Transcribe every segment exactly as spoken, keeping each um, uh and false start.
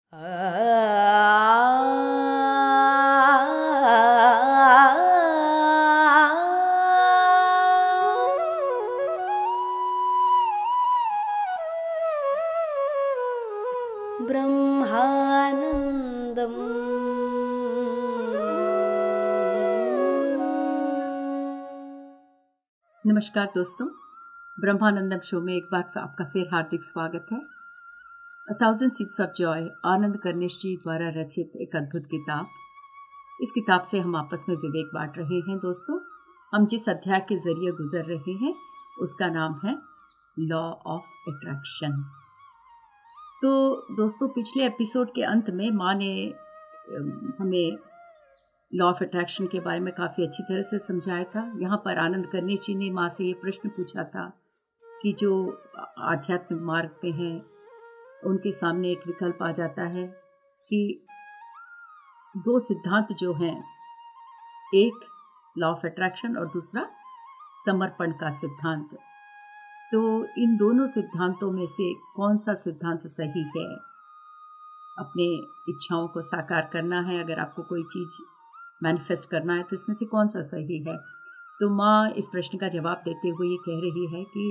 ब्रह्मानंदम। नमस्कार दोस्तों, ब्रह्मानंदम शो में एक बार आपका फिर हार्दिक स्वागत है। A thousand seeds of joy Anand Karnish ji द्वारा रचित एक अद्भुत किताब। इस किताब से हम आपस में विवेक बांट रहे हैं। दोस्तों, हम जिस अध्याय के जरिए गुजर रहे हैं उसका नाम है लॉ ऑफ अट्रैक्शन। तो दोस्तों, पिछले एपिसोड के अंत में माँ ने हमें लॉ ऑफ अट्रैक्शन के बारे में काफ़ी अच्छी तरह से समझाया था। यहाँ पर आनंद कर्निश जी ने माँ से ये प्रश्न पूछा था कि जो आध्यात्मिक मार्ग पे हैं उनके सामने एक विकल्प आ जाता है कि दो सिद्धांत जो हैं, एक लॉ ऑफ अट्रैक्शन और दूसरा समर्पण का सिद्धांत। तो इन दोनों सिद्धांतों में से कौन सा सिद्धांत सही है? अपने इच्छाओं को साकार करना है, अगर आपको कोई चीज़ मैनिफेस्ट करना है तो इसमें से कौन सा सही है? तो माँ इस प्रश्न का जवाब देते हुए ये कह रही है कि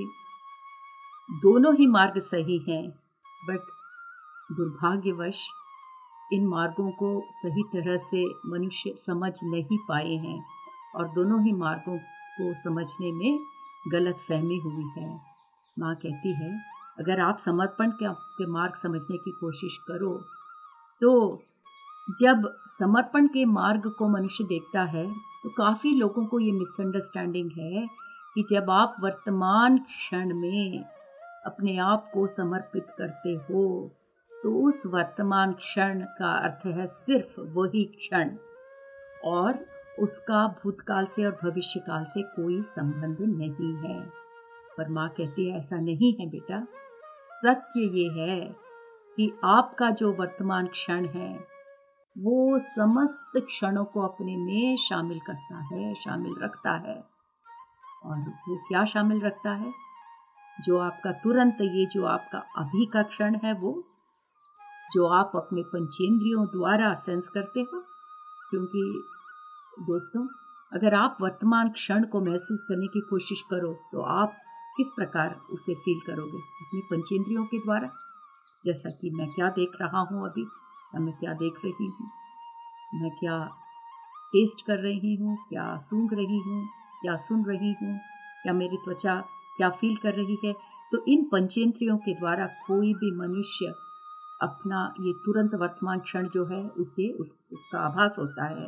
दोनों ही मार्ग सही हैं, बट दुर्भाग्यवश इन मार्गों को सही तरह से मनुष्य समझ नहीं पाए हैं और दोनों ही मार्गों को समझने में गलत फहमी हुई है। माँ कहती है, अगर आप समर्पण के मार्ग समझने की कोशिश करो तो जब समर्पण के मार्ग को मनुष्य देखता है तो काफ़ी लोगों को ये मिसअंडरस्टैंडिंग है कि जब आप वर्तमान क्षण में अपने आप को समर्पित करते हो तो उस वर्तमान क्षण का अर्थ है सिर्फ वही क्षण और उसका भूतकाल से और भविष्य काल से कोई संबंध नहीं है। पर माँ कहती है, ऐसा नहीं है बेटा। सत्य ये है कि आपका जो वर्तमान क्षण है वो समस्त क्षणों को अपने में शामिल करता है, शामिल रखता है। और वो क्या शामिल रखता है? जो आपका तुरंत, ये जो आपका अभी का क्षण है, वो जो आप अपने पंचेंद्रियों द्वारा सेंस करते हो। क्योंकि दोस्तों, अगर आप वर्तमान क्षण को महसूस करने की कोशिश करो तो आप किस प्रकार उसे फील करोगे? अपनी पंचेंद्रियों के द्वारा। जैसा कि मैं क्या देख रहा हूँ अभी, या मैं क्या देख रही हूँ, मैं क्या टेस्ट कर रही हूँ, क्या सूंघ रही हूँ, क्या सुन रही हूँ, क्या मेरी त्वचा क्या फील कर रही है। तो इन पंचेंद्रियों के द्वारा कोई भी मनुष्य अपना ये तुरंत वर्तमान क्षण जो है उसे उस, उसका आभास होता है।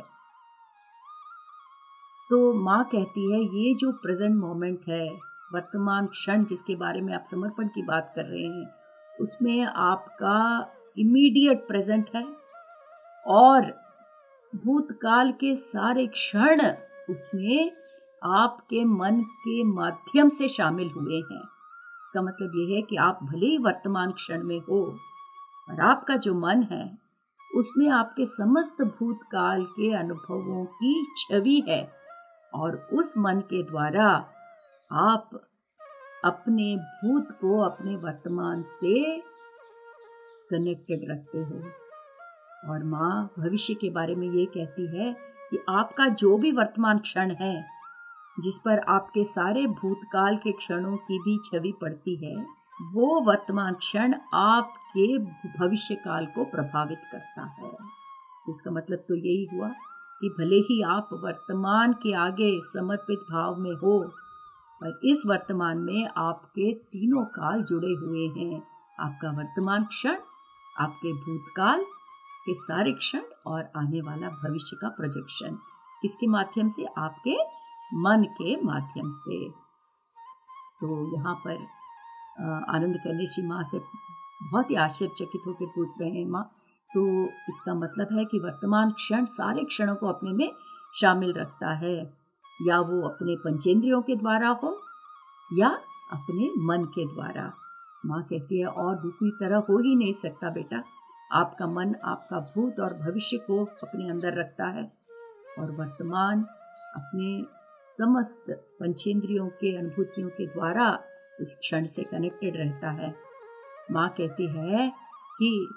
तो माँ कहती है, ये जो प्रेजेंट मोमेंट है, वर्तमान क्षण जिसके बारे में आप समर्पण की बात कर रहे हैं, उसमें आपका इमीडिएट प्रेजेंट है और भूतकाल के सारे क्षण उसमें आपके मन के माध्यम से शामिल हुए हैं। इसका मतलब यह है कि आप भले ही वर्तमान क्षण में हो, पर आपका जो मन है उसमें आपके समस्त भूतकाल के अनुभवों की छवि है और उस मन के द्वारा आप अपने भूत को अपने वर्तमान से कनेक्टेड रखते हो। और माँ भविष्य के बारे में ये कहती है कि आपका जो भी वर्तमान क्षण है, जिस पर आपके सारे भूतकाल के क्षणों की भी छवि पड़ती है, वो वर्तमान क्षण आपके भविष्य काल को प्रभावित करता है। इसका मतलब तो यही हुआ कि भले ही आप वर्तमान के आगे समर्पित भाव में हो, पर इस वर्तमान में आपके तीनों काल जुड़े हुए हैं। आपका वर्तमान क्षण, आपके भूतकाल के सारे क्षण और आने वाला भविष्य का प्रोजेक्शन। इसके माध्यम से, आपके मन के माध्यम से। तो यहाँ पर आनंद कर्निश जी माँ से बहुत ही आश्चर्यचकित होकर पूछ रहे हैं, माँ तो इसका मतलब है कि वर्तमान क्षण सारे क्षणों को अपने में शामिल रखता है, या वो अपने पंचेंद्रियों के द्वारा हो या अपने मन के द्वारा। माँ कहती है, और दूसरी तरह हो ही नहीं सकता बेटा। आपका मन आपका भूत और भविष्य को अपने अंदर रखता है और वर्तमान अपने समस्त पंचेंद्रियों के अनुभूतियों के द्वारा इस क्षण से कनेक्टेड रहता है। माँ कहती है कि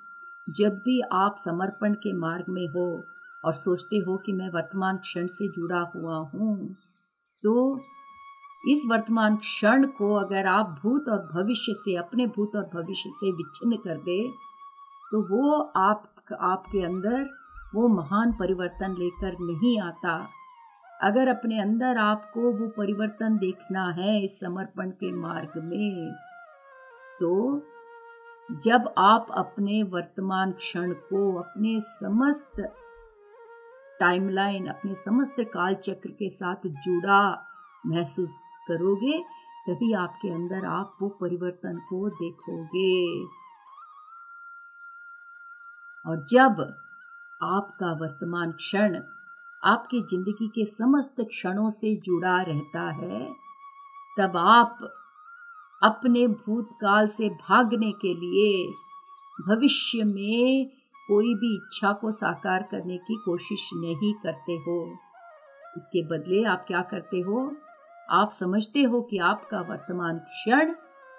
जब भी आप समर्पण के मार्ग में हो और सोचते हो कि मैं वर्तमान क्षण से जुड़ा हुआ हूँ, तो इस वर्तमान क्षण को अगर आप भूत और भविष्य से, अपने भूत और भविष्य से विच्छिन्न कर दे, तो वो आप आपके अंदर वो महान परिवर्तन लेकर नहीं आता। अगर अपने अंदर आपको वो परिवर्तन देखना है इस समर्पण के मार्ग में, तो जब आप अपने वर्तमान क्षण को, अपने समस्त टाइमलाइन, अपने समस्त काल चक्र के साथ जुड़ा महसूस करोगे, तभी आपके अंदर आप वो परिवर्तन को देखोगे। और जब आपका वर्तमान क्षण आपकी जिंदगी के समस्त क्षणों से जुड़ा रहता है, तब आप अपने भूतकाल से भागने के लिए भविष्य में कोई भी इच्छा को साकार करने की कोशिश नहीं करते हो। इसके बदले आप क्या करते हो? आप समझते हो कि आपका वर्तमान क्षण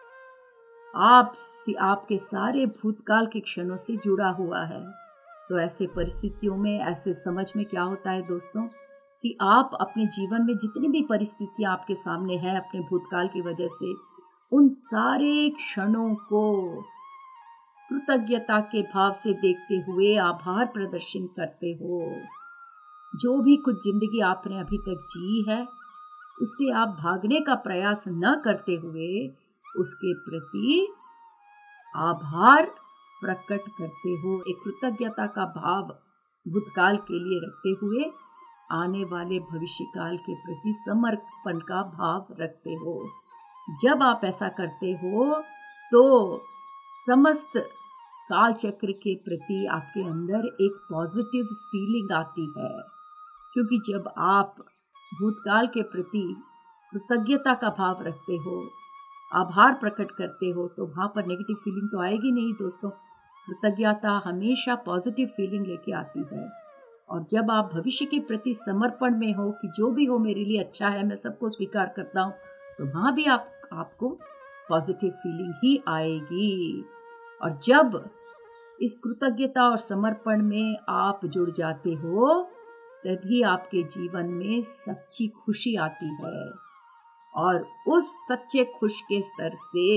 आप आपके सारे भूतकाल के क्षणों से जुड़ा हुआ है। तो ऐसे परिस्थितियों में, ऐसे समझ में क्या होता है दोस्तों, कि आप अपने जीवन में जितनी भी परिस्थितियां आपके सामने हैं अपने भूतकाल की वजह से, उन सारे क्षणों को कृतज्ञता के भाव से देखते हुए आभार प्रदर्शन करते हो। जो भी कुछ जिंदगी आपने अभी तक जी है, उससे आप भागने का प्रयास न करते हुए उसके प्रति आभार प्रकट करते हो। एक कृतज्ञता का भाव भूतकाल के लिए रखते हुए आने वाले भविष्यकाल के प्रति समर्पण का भाव रखते हो। जब आप ऐसा करते हो तो समस्त काल चक्र के प्रति आपके अंदर एक पॉजिटिव फीलिंग आती है, क्योंकि जब आप भूतकाल के प्रति कृतज्ञता का भाव रखते हो, आभार प्रकट करते हो, तो वहां पर नेगेटिव फीलिंग तो आएगी नहीं दोस्तों। कृतज्ञता हमेशा पॉजिटिव फीलिंग लेके आती है। और जब आप भविष्य के प्रति समर्पण में हो कि जो भी हो मेरे लिए अच्छा है, मैं सबको स्वीकार करता हूँ, तो वहां भी आप आपको पॉजिटिव फीलिंग ही आएगी। और जब इस कृतज्ञता और समर्पण में आप जुड़ जाते हो, तभी आपके जीवन में सच्ची खुशी आती है। और उस सच्चे खुश के स्तर से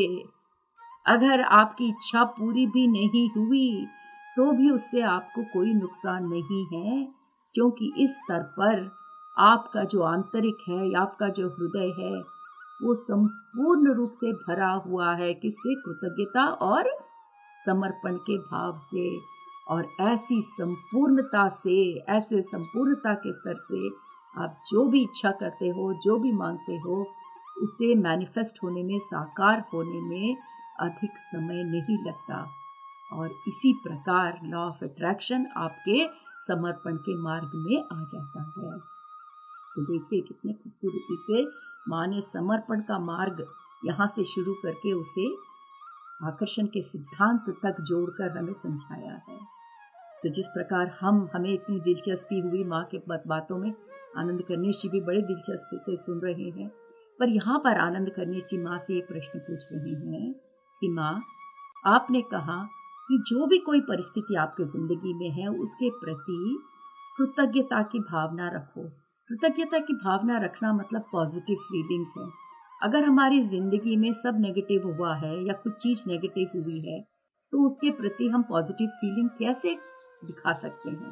अगर आपकी इच्छा पूरी भी नहीं हुई, तो भी उससे आपको कोई नुकसान नहीं है, क्योंकि इस स्तर पर आपका जो आंतरिक है, आपका जो हृदय है, वो संपूर्ण रूप से भरा हुआ है किससे? कृतज्ञता और समर्पण के भाव से। और ऐसी संपूर्णता से, ऐसे संपूर्णता के स्तर से आप जो भी इच्छा करते हो, जो भी मांगते हो, उसे मैनिफेस्ट होने में, साकार होने में अधिक समय नहीं लगता। और इसी प्रकार लॉ ऑफ अट्रैक्शन आपके समर्पण के मार्ग में आ जाता है। तो देखिए कितने खूबसूरती से माँ ने समर्पण का मार्ग यहाँ से शुरू करके उसे आकर्षण के सिद्धांत तक जोड़कर हमें समझाया है। तो जिस प्रकार हम हमें इतनी दिलचस्पी हुई माँ के बातों में, आनंद कर्णेश जी भी बड़े दिलचस्पी से सुन रहे हैं। पर यहाँ पर आनंद कर्णेश जी माँ से एक प्रश्न पूछ रहे हैं कि माँ, आपने कहा कि जो भी कोई परिस्थिति आपकी जिंदगी में है, उसके प्रति कृतज्ञता की भावना रखो। कृतज्ञता की भावना रखना मतलब पॉजिटिव फीलिंग्स है। अगर हमारी जिंदगी में सब नेगेटिव हुआ है या कुछ चीज नेगेटिव हुई है, तो उसके प्रति हम पॉजिटिव फीलिंग कैसे दिखा सकते हैं?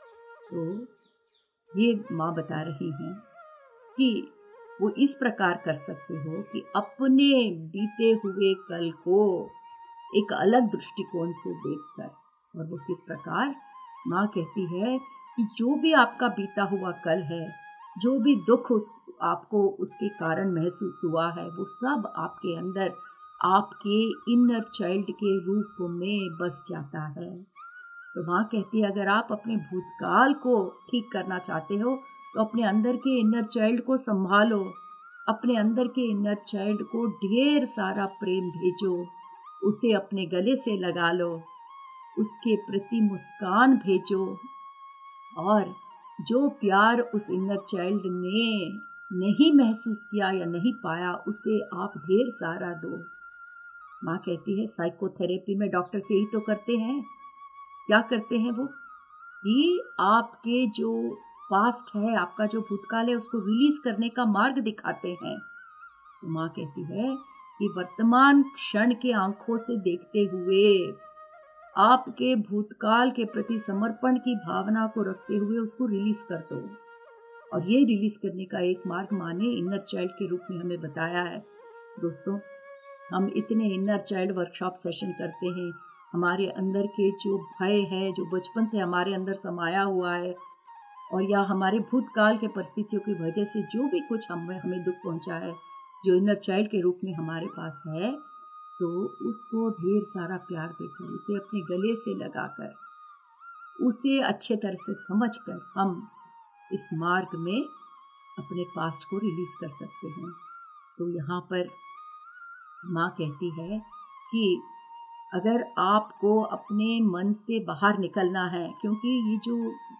तो ये माँ बता रही हैं कि वो इस प्रकार कर सकते हो कि अपने बीते हुए कल को एक अलग दृष्टिकोण से देखकर। और वो किस प्रकार? माँ कहती है कि जो भी आपका बीता हुआ कल है, जो भी दुख उस आपको उसके कारण महसूस हुआ है, वो सब आपके अंदर आपके इनर चाइल्ड के रूप में बस जाता है। तो माँ कहती है अगर आप अपने भूतकाल को ठीक करना चाहते हो, तो अपने अंदर के इनर चाइल्ड को संभालो, अपने अंदर के इनर चाइल्ड को ढेर सारा प्रेम भेजो, उसे अपने गले से लगा लो, उसके प्रति मुस्कान भेजो, और जो प्यार उस इनर चाइल्ड ने नहीं महसूस किया या नहीं पाया, उसे आप ढेर सारा दो। माँ कहती है साइकोथेरेपी में डॉक्टर्स यही तो करते हैं। क्या करते हैं वो कि आपके जो पास्ट है, आपका जो भूतकाल है, उसको रिलीज करने का मार्ग दिखाते हैं। तो माँ कहती है कि वर्तमान क्षण के आंखों से देखते हुए आपके भूतकाल के प्रति समर्पण की भावना को रखते हुए उसको रिलीज कर दो। और ये रिलीज करने का एक मार्ग माँ ने इनर चाइल्ड के रूप में हमें बताया है। दोस्तों, हम इतने इनर चाइल्ड वर्कशॉप सेशन करते हैं। हमारे अंदर के जो भय है, जो बचपन से हमारे अंदर समाया हुआ है, और या हमारे भूतकाल के परिस्थितियों की वजह से जो भी कुछ हमें हमें दुख पहुंचा है, जो इनर चाइल्ड के रूप में हमारे पास है, तो उसको ढेर सारा प्यार देकर, उसे अपने गले से लगाकर, उसे अच्छे तरह से समझकर हम इस मार्ग में अपने पास्ट को रिलीज कर सकते हैं। तो यहाँ पर माँ कहती है कि अगर आपको अपने मन से बाहर निकलना है, क्योंकि ये जो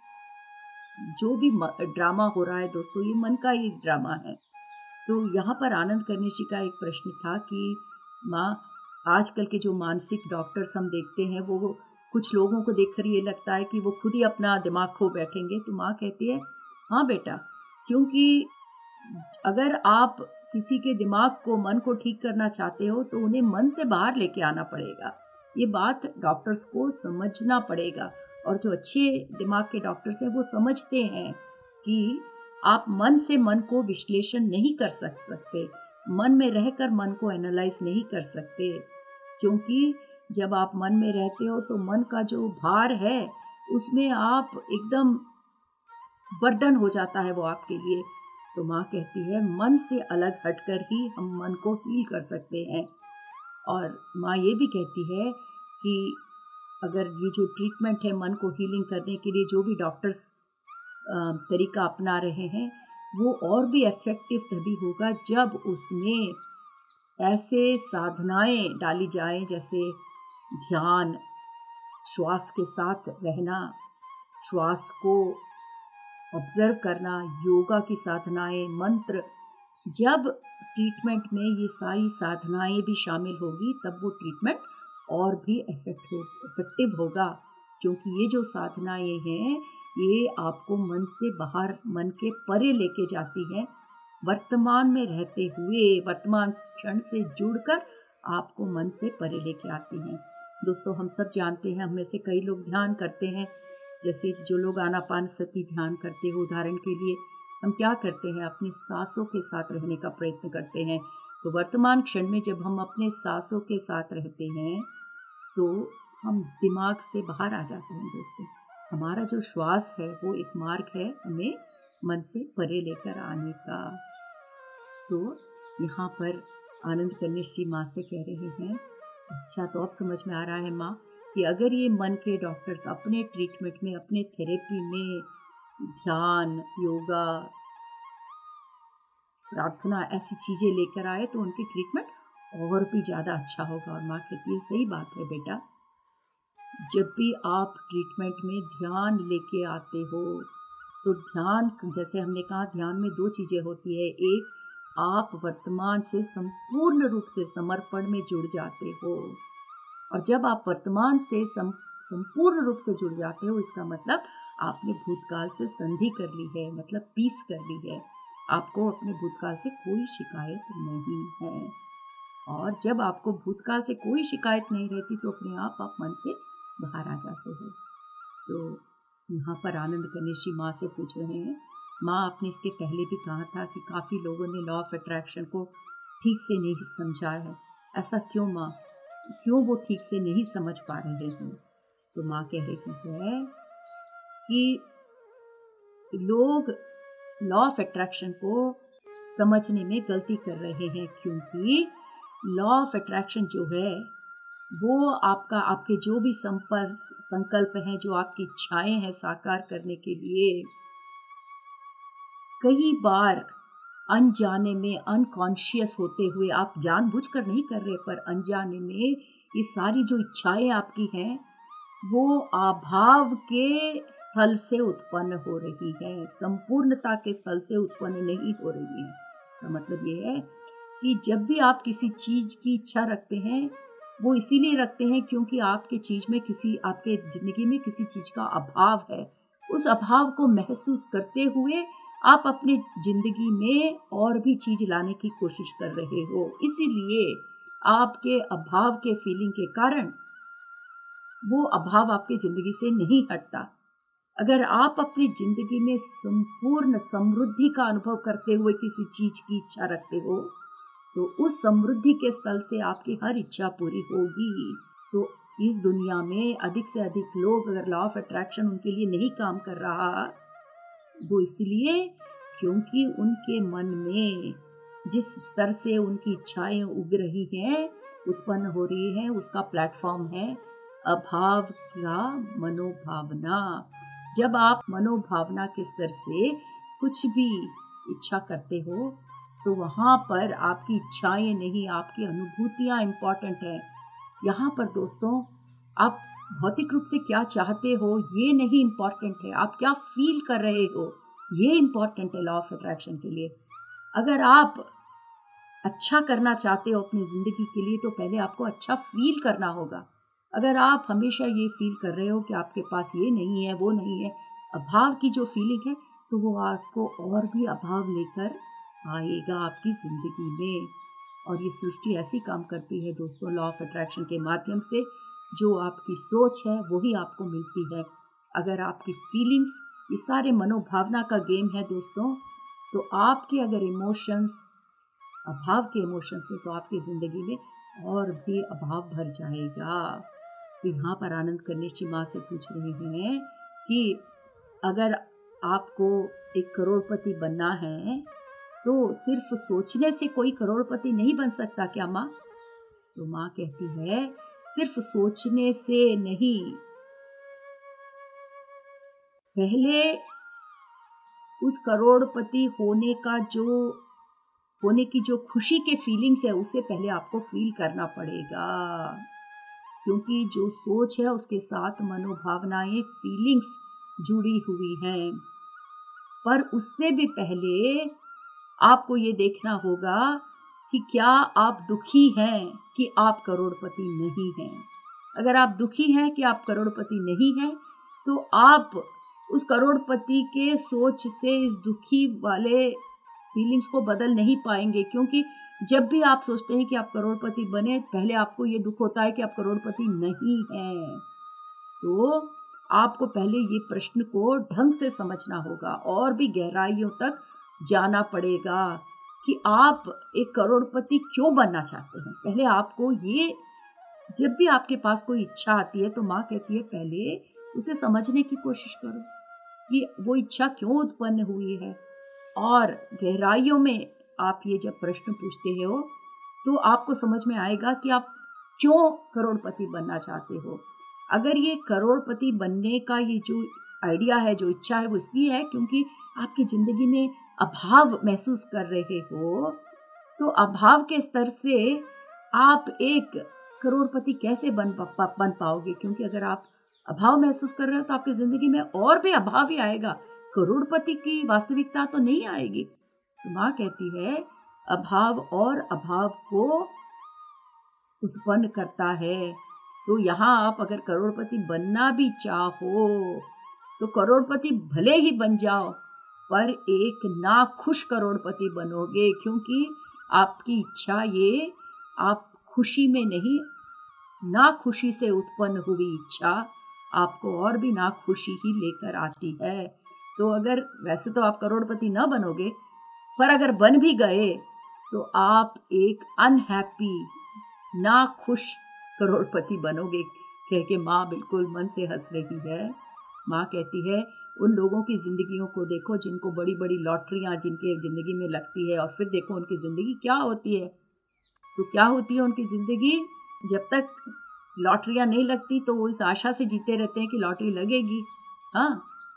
जो भी ड्रामा हो रहा है दोस्तों, ये मन का ही ड्रामा है। तो यहाँ पर आनंद कर्निश जी का एक प्रश्न था कि माँ, आजकल के जो मानसिक डॉक्टर्स हम देखते हैं, वो कुछ लोगों को देखकर ये लगता है कि वो खुद ही अपना दिमाग खो बैठेंगे। तो माँ कहती है, हाँ बेटा, क्योंकि अगर आप किसी के दिमाग को, मन को ठीक करना चाहते हो, तो उन्हें मन से बाहर लेके आना पड़ेगा। ये बात डॉक्टर्स को समझना पड़ेगा। और जो अच्छे दिमाग के डॉक्टर्स हैं, वो समझते हैं कि आप मन से मन को विश्लेषण नहीं कर सकते, मन में रहकर मन को एनालाइज नहीं कर सकते, क्योंकि जब आप मन में रहते हो तो मन का जो भार है उसमें आप एकदम बर्डन हो जाता है वो आपके लिए। तो माँ कहती है, मन से अलग हटकर ही हम मन को हील कर सकते हैं। और माँ ये भी कहती है कि अगर ये जो ट्रीटमेंट है मन को हीलिंग करने के लिए, जो भी डॉक्टर्स तरीका अपना रहे हैं, वो और भी इफेक्टिव तभी होगा जब उसमें ऐसे साधनाएं डाली जाएं, जैसे ध्यान, श्वास के साथ रहना, श्वास को ऑब्जर्व करना, योगा की साधनाएं, मंत्र। जब ट्रीटमेंट में ये सारी साधनाएं भी शामिल होगी, तब वो ट्रीटमेंट और भी इफेक्टिव होगा, क्योंकि ये जो साधनाएं हैं, ये आपको मन से बाहर, मन के परे लेके जाती हैं, वर्तमान में रहते हुए, वर्तमान क्षण से जुड़कर आपको मन से परे लेके आती हैं। दोस्तों, हम सब जानते हैं, हम में से कई लोग ध्यान करते हैं, जैसे जो लोग आनापानसती ध्यान करते हैं, उदाहरण के लिए हम क्या करते हैं, अपनी सांसों के साथ रहने का प्रयत्न करते हैं। तो वर्तमान क्षण में जब हम अपने सांसों के साथ रहते हैं, तो हम दिमाग से बाहर आ जाते हैं। दोस्तों, हमारा जो श्वास है वो एक मार्ग है हमें मन से परे लेकर आने का। तो यहाँ पर आनंद कर्निश जी माँ से कह रहे हैं, अच्छा, तो अब समझ में आ रहा है माँ कि अगर ये मन के डॉक्टर्स अपने ट्रीटमेंट में, अपने थेरेपी में ध्यान, योगा, प्रार्थना, ऐसी चीजें लेकर आए, तो उनकी ट्रीटमेंट और भी ज्यादा अच्छा होगा। और माँ कहती है, सही बात है बेटा, जब भी आप ट्रीटमेंट में ध्यान लेके आते हो, तो ध्यान, जैसे हमने कहा, ध्यान में दो चीजें होती है। एक, आप वर्तमान से संपूर्ण रूप से समर्पण में जुड़ जाते हो, और जब आप वर्तमान से सम, संपूर्ण रूप से जुड़ जाते हो, इसका मतलब आपने भूतकाल से संधि कर ली है, मतलब पीस कर ली है। आपको अपने भूतकाल से कोई शिकायत नहीं है। और जब आपको भूतकाल से कोई शिकायत नहीं रहती, तो अपने आप आप मन से बाहर आ जाते हो। तो यहाँ पर आनंद कर्निश जी माँ से पूछ रहे हैं, माँ, आपने इसके पहले भी कहा था कि काफ़ी लोगों ने लॉ ऑफ अट्रैक्शन को ठीक से नहीं समझा है, ऐसा क्यों माँ, क्यों वो ठीक से नहीं समझ पा रहे हैं? तो माँ कह रही है कि लोग लॉ ऑफ अट्रैक्शन को समझने में गलती कर रहे हैं, क्योंकि लॉ ऑफ अट्रैक्शन जो है वो आपका, आपके जो भी संपर्क संकल्प हैं, जो आपकी इच्छाएं हैं साकार करने के लिए, कई बार अनजाने में, अनकॉन्शियस होते हुए, आप जानबूझकर नहीं कर रहे, पर अनजाने में ये सारी जो इच्छाएं आपकी हैं, वो अभाव के स्थल से उत्पन्न हो रही है, संपूर्णता के स्थल से उत्पन्न नहीं हो रही है। इसका मतलब ये है कि जब भी आप किसी चीज की इच्छा रखते हैं, वो इसीलिए रखते हैं क्योंकि आपके चीज में किसी आपके जिंदगी में किसी चीज का अभाव है। उस अभाव को महसूस करते हुए आप अपनी जिंदगी में और भी चीज लाने की कोशिश कर रहे हो। इसीलिए आपके अभाव के फीलिंग के कारण वो अभाव आपकी जिंदगी से नहीं हटता। अगर आप अपनी जिंदगी में संपूर्ण समृद्धि का अनुभव करते हुए किसी चीज की इच्छा रखते हो तो उस समृद्धि के स्थल से आपकी हर इच्छा पूरी होगी। तो इस दुनिया में अधिक से अधिक लोग अगर लॉ ऑफ अट्रैक्शन उनके लिए नहीं काम कर रहा, वो इसलिए क्योंकि उनके मन में जिस स्तर से उनकी इच्छाएं उग रही हैं, उत्पन्न हो रही हैं, उसका प्लेटफॉर्म है अभाव का मनोभावना। जब आप मनोभावना के स्तर से कुछ भी इच्छा करते हो तो वहां पर आपकी इच्छाएं नहीं, आपकी अनुभूतियां इंपॉर्टेंट है। यहाँ पर दोस्तों आप भौतिक रूप से क्या चाहते हो ये नहीं इंपॉर्टेंट है, आप क्या फील कर रहे हो ये इंपॉर्टेंट है लॉ ऑफ अट्रैक्शन के लिए। अगर आप अच्छा करना चाहते हो अपनी जिंदगी के लिए तो पहले आपको अच्छा फील करना होगा। अगर आप हमेशा ये फील कर रहे हो कि आपके पास ये नहीं है, वो नहीं है, अभाव की जो फीलिंग है, तो वो आपको और भी अभाव लेकर आएगा आपकी जिंदगी में। और ये सृष्टि ऐसी काम करती है दोस्तों लॉ ऑफ अट्रैक्शन के माध्यम से, जो आपकी सोच है वही आपको मिलती है। अगर आपकी फीलिंग्स, ये सारे मनोभावना का गेम है दोस्तों, तो आपके अगर इमोशंस अभाव के इमोशंस है तो आपकी जिंदगी में और भी अभाव भर जाएगा। तो यहाँ पर आनंद कनिष्ठ जी माँ से पूछ रहे हैं कि अगर आपको एक करोड़पति बनना है तो सिर्फ सोचने से कोई करोड़पति नहीं बन सकता क्या माँ? तो माँ कहती है सिर्फ सोचने से नहीं, पहले उस करोड़पति होने का जो होने की जो खुशी के फीलिंग्स है उसे पहले आपको फील करना पड़ेगा। क्योंकि जो सोच है उसके साथ मनोभावनाएं, फीलिंग्स जुड़ी हुई हैं। पर उससे भी पहले आपको ये देखना होगा कि क्या आप दुखी हैं कि आप करोड़पति नहीं हैं। अगर आप दुखी हैं कि आप करोड़पति नहीं हैं तो आप उस करोड़पति के सोच से इस दुखी वाले फीलिंग्स को बदल नहीं पाएंगे। क्योंकि जब भी आप सोचते हैं कि आप करोड़पति बने, पहले आपको ये दुख होता है कि आप करोड़पति नहीं हैं। तो आपको पहले ये प्रश्न को ढंग से समझना होगा और भी गहराइयों तक जाना पड़ेगा कि आप एक करोड़पति क्यों बनना चाहते हैं। पहले आपको ये, जब भी आपके पास कोई इच्छा आती है तो माँ कहती है पहले उसे समझने की कोशिश करो कि वो इच्छा क्यों उत्पन्न हुई है। और गहराइयों में आप ये जब प्रश्न पूछते हो तो आपको समझ में आएगा कि आप क्यों करोड़पति बनना चाहते हो। अगर ये करोड़पति बनने का ये जो आइडिया है, जो इच्छा है, वो इसलिए है क्योंकि आपकी जिंदगी में अभाव महसूस कर रहे हो, तो अभाव के स्तर से आप एक करोड़पति कैसे बन पा, बन पाओगे। क्योंकि अगर आप अभाव महसूस कर रहे हो तो आपकी जिंदगी में और भी अभाव ही आएगा, करोड़पति की वास्तविकता तो नहीं आएगी। तो माँ कहती है अभाव और अभाव को उत्पन्न करता है। तो यहाँ आप अगर करोड़पति बनना भी चाहो तो करोड़पति भले ही बन जाओ, पर एक नाखुश करोड़पति बनोगे। क्योंकि आपकी इच्छा ये आप खुशी में नहीं, नाखुशी से उत्पन्न हुई इच्छा आपको और भी नाखुशी ही लेकर आती है। तो अगर वैसे तो आप करोड़पति ना बनोगे, पर अगर बन भी गए तो आप एक अनहैप्पी, नाखुश करोड़पति बनोगे। कह के माँ बिल्कुल मन से हंस रही है। माँ कहती है उन लोगों की जिंदगियों को देखो जिनको बड़ी बड़ी लॉटरियां जिनके जिंदगी में लगती है, और फिर देखो उनकी जिंदगी क्या होती है। तो क्या होती है उनकी जिंदगी, जब तक लॉटरियां नहीं लगती तो वो इस आशा से जीते रहते हैं कि लॉटरी लगेगी। हाँ,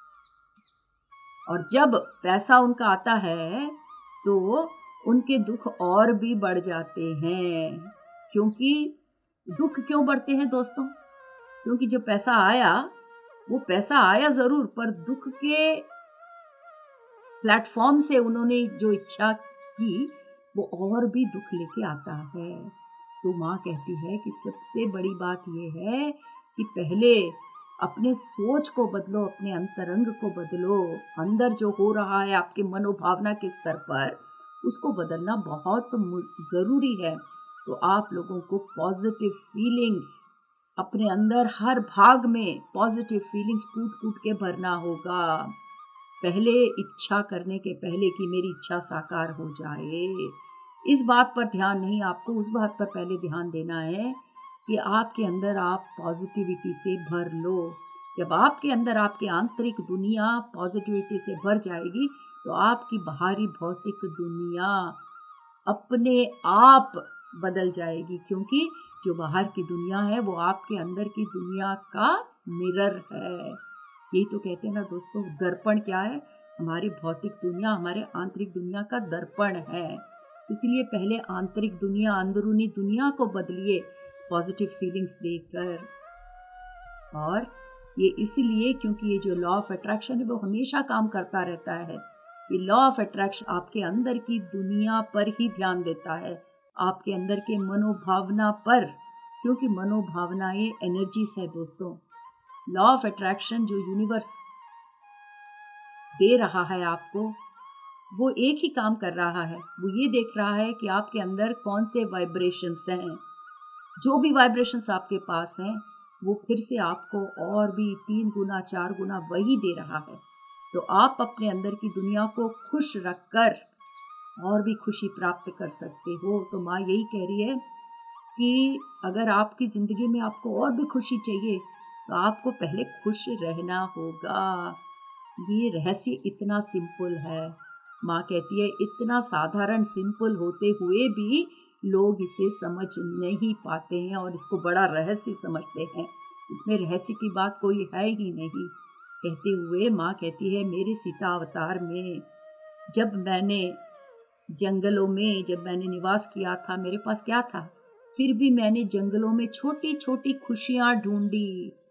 और जब पैसा उनका आता है तो उनके दुख और भी बढ़ जाते हैं। क्योंकि दुख क्यों बढ़ते हैं दोस्तों? क्योंकि जब पैसा आया, वो पैसा आया जरूर, पर दुख के प्लेटफॉर्म से उन्होंने जो इच्छा की वो और भी दुख लेके आता है। तो माँ कहती है कि सबसे बड़ी बात यह है कि पहले अपने सोच को बदलो, अपने अंतरंग को बदलो। अंदर जो हो रहा है आपके मनोभावना के स्तर पर, उसको बदलना बहुत ज़रूरी है। तो आप लोगों को पॉजिटिव फीलिंग्स अपने अंदर हर भाग में पॉजिटिव फीलिंग्स कूट कूट के भरना होगा। पहले इच्छा करने के पहले कि मेरी इच्छा साकार हो जाए, इस बात पर ध्यान नहीं, आपको उस बात पर पहले ध्यान देना है कि आपके अंदर आप पॉजिटिविटी से भर लो। जब आपके अंदर आपकी आंतरिक दुनिया पॉजिटिविटी से भर जाएगी तो आपकी बाहरी भौतिक दुनिया अपने आप बदल जाएगी, क्योंकि जो बाहर की दुनिया है वो आपके अंदर की दुनिया का मिरर है। यही तो कहते हैं ना दोस्तों, दर्पण क्या है? हमारी भौतिक दुनिया हमारे आंतरिक दुनिया का दर्पण है। इसलिए पहले आंतरिक दुनिया, अंदरूनी दुनिया को बदलिए पॉजिटिव फीलिंग्स देकर। और ये इसलिए क्योंकि ये जो लॉ ऑफ अट्रैक्शन है वो हमेशा काम करता रहता है। ये लॉ ऑफ अट्रैक्शन आपके अंदर की दुनिया पर ही ध्यान देता है, आपके अंदर के मनोभावना पर, क्योंकि मनोभावनाएं एनर्जीज है दोस्तों। लॉ ऑफ अट्रैक्शन जो यूनिवर्स दे रहा है आपको, वो एक ही काम कर रहा है, वो ये देख रहा है कि आपके अंदर कौन से वाइब्रेशंस हैं। जो भी वाइब्रेशंस आपके पास हैं वो फिर से आपको और भी तीन गुना चार गुना वही दे रहा है। तो आप अपने अंदर की दुनिया को खुश रखकर और भी खुशी प्राप्त कर सकते हो। तो माँ यही कह रही है कि अगर आपकी ज़िंदगी में आपको और भी खुशी चाहिए तो आपको पहले खुश रहना होगा। ये रहस्य इतना सिंपल है। माँ कहती है इतना साधारण सिंपल होते हुए भी लोग इसे समझ नहीं पाते हैं और इसको बड़ा रहस्य समझते हैं। इसमें रहस्य की बात कोई है ही नहीं। कहते हुए माँ कहती है मेरे सीता अवतार में जब मैंने जंगलों में जब मैंने निवास किया था, मेरे पास क्या था? फिर भी मैंने जंगलों में छोटी छोटी खुशियाँ ढूंढी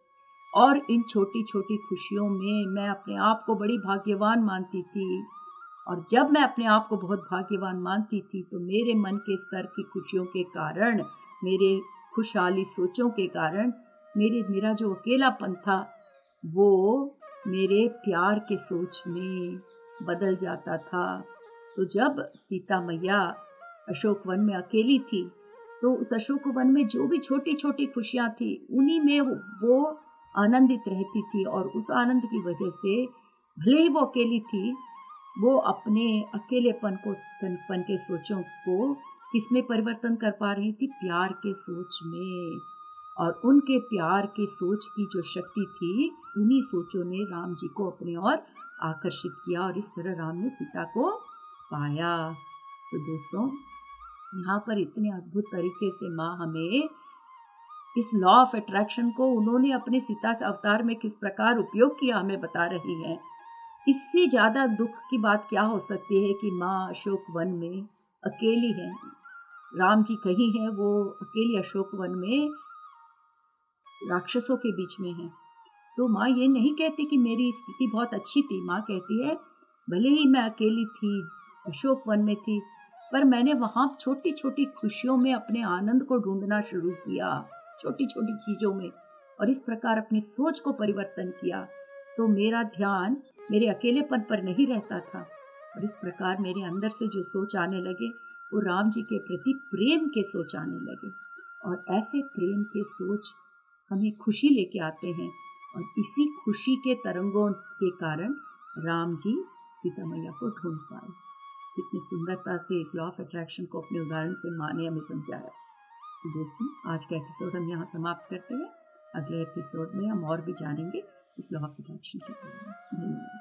और इन छोटी छोटी खुशियों में मैं अपने आप को बड़ी भाग्यवान मानती थी। और जब मैं अपने आप को बहुत भाग्यवान मानती थी तो मेरे मन के स्तर की खुशियों के कारण, मेरे खुशहाली सोचों के कारण, मेरे मेरा जो अकेलापन था वो मेरे प्यार के सोच में बदल जाता था। तो जब सीता मैया अशोक वन में अकेली थी तो उस अशोक वन में जो भी छोटी छोटी खुशियाँ थी उन्हीं में वो आनंदित रहती थी। और उस आनंद की वजह से भले ही वो अकेली थी, वो अपने अकेलेपन को पन के सोचों को किसमें परिवर्तन कर पा रही थी? प्यार के सोच में। और उनके प्यार के सोच की जो शक्ति थी, उन्हीं सोचों ने राम जी को अपने ओर आकर्षित किया और इस तरह राम ने सीता को पाया। तो दोस्तों, यहाँ पर इतने अद्भुत तरीके से माँ हमें इस लॉ ऑफ अट्रैक्शन को उन्होंने अपने सीता के अवतार में किस प्रकार उपयोग किया हमें बता रही है। इससे ज़्यादा दुख की बात क्या हो सकती है कि माँ अशोक वन में अकेली है। राम जी कहीं हैं, वो अकेली अशोक वन में राक्षसों के बीच में है। तो माँ ये नहीं कहती कि मेरी स्थिति बहुत अच्छी थी। माँ कहती है भले ही मैं अकेली थी, अशोक वन में थी, पर मैंने वहाँ छोटी छोटी खुशियों में अपने आनंद को ढूंढना शुरू किया, छोटी छोटी चीज़ों में, और इस प्रकार अपनी सोच को परिवर्तन किया। तो मेरा ध्यान मेरे अकेलेपन पर नहीं रहता था और इस प्रकार मेरे अंदर से जो सोच आने लगे वो राम जी के प्रति प्रेम के सोच आने लगे। और ऐसे प्रेम के सोच हमें खुशी लेके आते हैं और इसी खुशी के तरंगों के कारण राम जी सीता मैया को ढूंढ पाए। कितनी सुंदरता से इस लॉ ऑफ अट्रैक्शन को अपने उदाहरण से माँ ने हमें समझाया। तो दोस्तों, आज का एपिसोड हम यहाँ समाप्त करते हैं। अगले एपिसोड में हम और भी जानेंगे इस लॉ ऑफ अट्रैक्शन के बारे में। धन्यवाद।